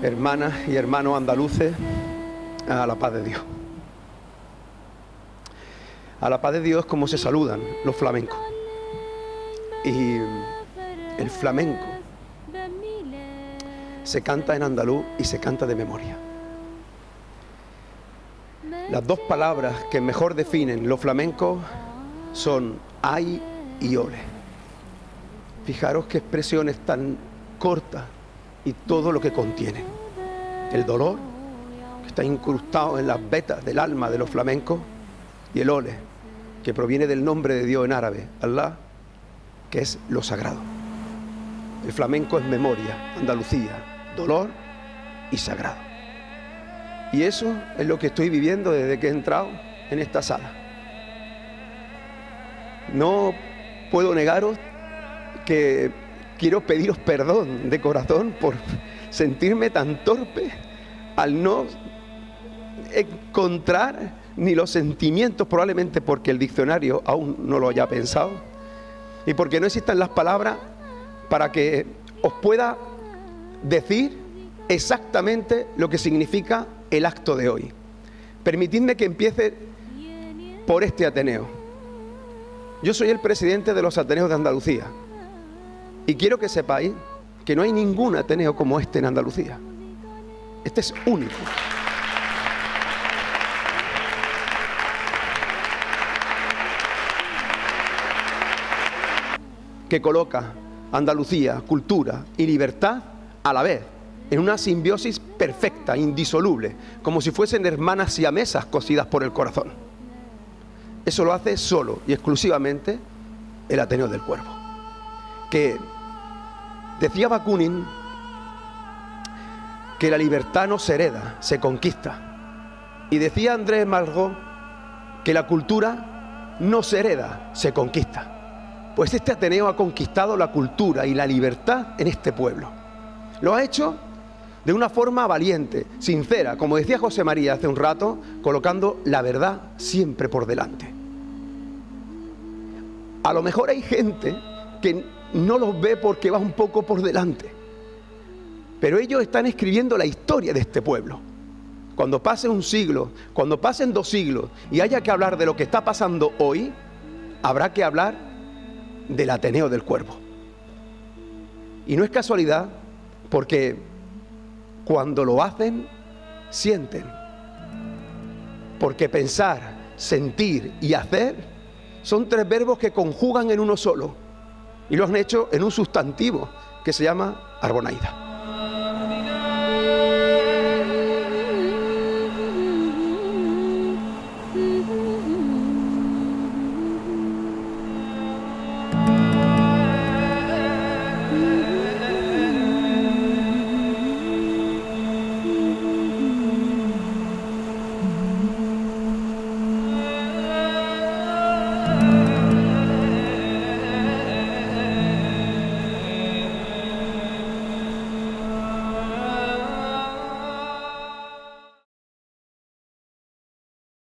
hermanas y hermanos andaluces, a la paz de Dios. A la paz de Dios es como se saludan los flamencos. Y el flamenco se canta en andaluz y se canta de memoria. Las dos palabras que mejor definen los flamencos son ay y ole. Fijaros qué expresiones tan cortas y todo lo que contienen. El dolor, que está incrustado en las vetas del alma de los flamencos, y el ole, que proviene del nombre de Dios en árabe, Allah, que es lo sagrado. El flamenco es memoria, Andalucía, dolor y sagrado. Y eso es lo que estoy viviendo desde que he entrado en esta sala. No puedo negaros que quiero pediros perdón de corazón por sentirme tan torpe al no encontrar ni los sentimientos, probablemente porque el diccionario aún no lo haya pensado y porque no existan las palabras para que os pueda decir exactamente lo que significa el acto de hoy. Permitidme que empiece por este Ateneo. Yo soy el presidente de los Ateneos de Andalucía y quiero que sepáis que no hay ningún Ateneo como este en Andalucía. Este es único. Que coloca Andalucía, cultura y libertad a la vez, en una simbiosis perfecta, indisoluble, como si fuesen hermanas siamesas cosidas por el corazón. Eso lo hace solo y exclusivamente el Ateneo del Cuervo. Que decía Bakunin que la libertad no se hereda, se conquista. Y decía Andrés Malraux que la cultura no se hereda, se conquista. Pues este Ateneo ha conquistado la cultura y la libertad en este pueblo. Lo ha hecho de una forma valiente, sincera, como decía José María hace un rato, colocando la verdad siempre por delante. A lo mejor hay gente que no los ve porque va un poco por delante, pero ellos están escribiendo la historia de este pueblo. Cuando pase un siglo, cuando pasen 2 siglos y haya que hablar de lo que está pasando hoy, habrá que hablar del Ateneo del Cuervo. Y no es casualidad, porque cuando lo hacen, sienten. Porque pensar, sentir y hacer son 3 verbos que conjugan en uno solo. Y lo han hecho en un sustantivo que se llama Arbonaida.